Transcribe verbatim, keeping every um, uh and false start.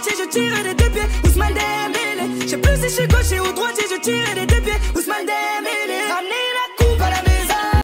droitier, je tire des deux pieds. Ousmane Dembélé. Je sais plus si je suis gaucher ou droitier, je tire des deux pieds. Ousmane Dembélé. Ramenez